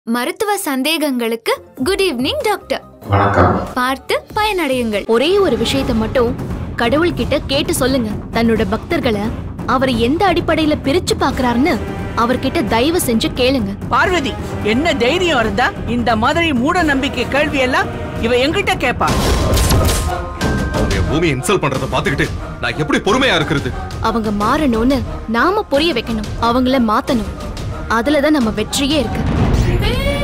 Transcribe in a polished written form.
மருத்துவ சந்தேகங்களுக்கு good evening doctor. வணக்கம். பார்த்து பயனடையுங்கள். ஒரே ஒரு விஷயத்தை மட்டும் கடவுள் கிட்ட கேட்டு சொல்லுங்க. தன்னோட பக்தர்களை அவர் எந்த அடிப்படையில பிரிச்சு பாக்குறாருன்னு அவர்கிட்ட தயவு செஞ்சு கேளுங்க. பார்வதி, என்ன தைரியம் இருந்தா இந்த மாதிரி மூட நம்பிக்கை கேள்வி எல்லாம் இவ என்கிட்ட கேப்பா? பூமி இன்சல்ட் பண்றத பாத்துக்கிட்டு நான் எப்படி பொறுமையா இருக்கிறது? அவங்க மாறணும்னு நாம புரிய வைக்கணும், அவங்கள மாத்தணும். அதுலதான் நம்ம வெற்றியே இருக்கு.